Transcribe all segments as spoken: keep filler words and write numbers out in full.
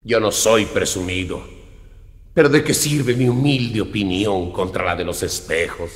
Yo no soy presumido, pero ¿de qué sirve mi humilde opinión contra la de los espejos?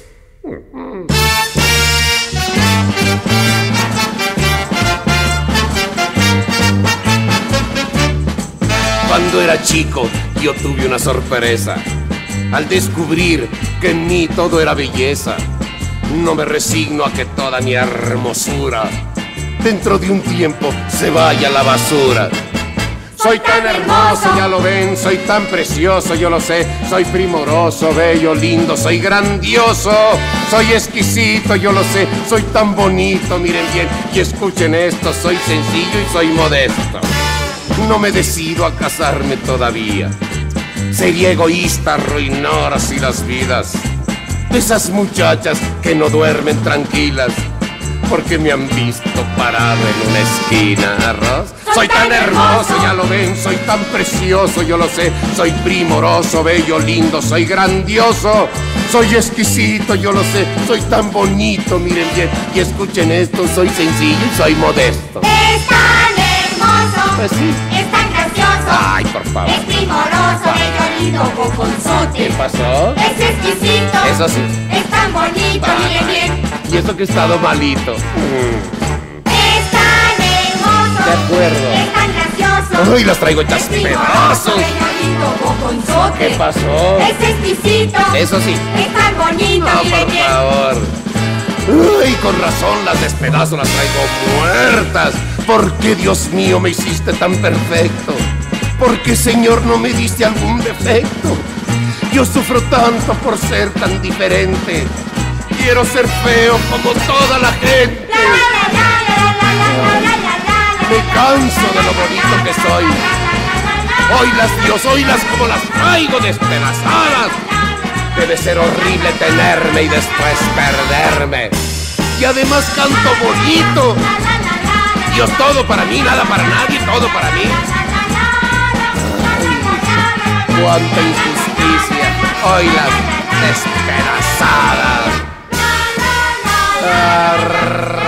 Cuando era chico, yo tuve una sorpresa al descubrir que en mí todo era belleza. No me resigno a que toda mi hermosura dentro de un tiempo se vaya a la basura. Soy tan hermoso, ya lo ven, soy tan precioso, yo lo sé. Soy primoroso, bello, lindo, soy grandioso, soy exquisito, yo lo sé. Soy tan bonito, miren bien y escuchen esto. Soy sencillo y soy modesto. No me decido a casarme todavía. Sería egoísta arruinar así las vidas de esas muchachas que no duermen tranquilas porque me han visto parado en una esquina. Arroz. Soy tan hermoso, ya lo ven, soy tan precioso, yo lo sé. Soy primoroso, bello, lindo, soy grandioso, soy exquisito, yo lo sé. Soy tan bonito, miren bien y escuchen esto. Soy sencillo y soy modesto. Es tan hermoso, Pues sí. es tan gracioso, Ay, por favor. es primoroso, bello, lindo, boconzote. ¿Qué pasó? Es exquisito, Eso sí. es tan bonito, miren bien. Y eso que he estado malito. Es tan hermoso, De acuerdo. es tan gracioso, Uy, las traigo hechas es primoroso, pedazos. bello, lindo, boconzote. ¿Qué pasó? Es exquisito, Eso sí. es tan bonito, No, miren por bien. favor. Uy, con razón las despedazo, las traigo muertas. ¿Por qué, Dios mío, me hiciste tan perfecto? ¿Por qué, Señor, no me diste algún defecto? Yo sufro tanto por ser tan diferente. Quiero ser feo como toda la gente. Me canso de lo bonito que soy. Oílas, Dios, oílas como las traigo despedazadas. Debe ser horrible tenerme y después perderme. Y además canto bonito. Dios, todo para mí, nada para nadie, todo para mí. Ay, cuánta injusticia. Oílas despedazadas. Arr